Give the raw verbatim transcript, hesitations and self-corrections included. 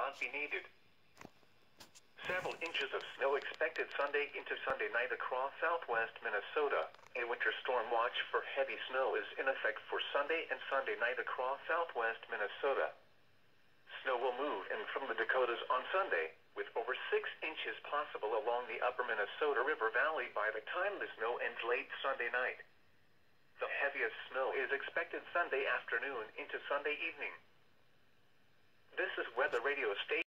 not be needed. Several inches of snow expected Sunday into Sunday night across southwest Minnesota. A winter storm watch for heavy snow is in effect for Sunday and Sunday night across southwest Minnesota. Snow will move in from the Dakotas on Sunday, with over six inches possible along the upper Minnesota River Valley by the time the snow ends late Sunday night. The heaviest snow is expected Sunday afternoon into Sunday evening. This is Weather Radio Station.